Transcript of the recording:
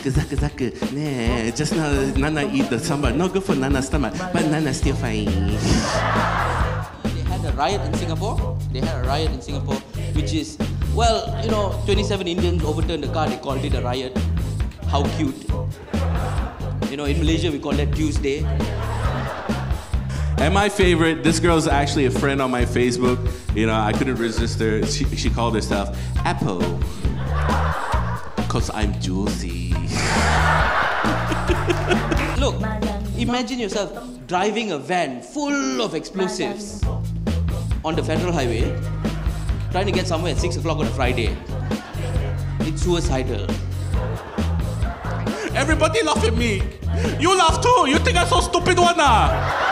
Zaka. Nah, just now Nana eat the sambar. Not good for Nana's stomach, but Nana's still fine. They had a riot in Singapore, which is, well, 27 Indians overturned the car, they called it a riot. How cute. In Malaysia, we call that Tuesday. And my favorite, this girl's actually a friend on my Facebook. I couldn't resist her. She called herself Apple. Because I'm juicy. Look, imagine yourself driving a van full of explosives on the federal highway, trying to get somewhere at 6 o'clock on a Friday. It's suicidal. Everybody laugh at me. You laugh too. You think I'm so stupid one, ah?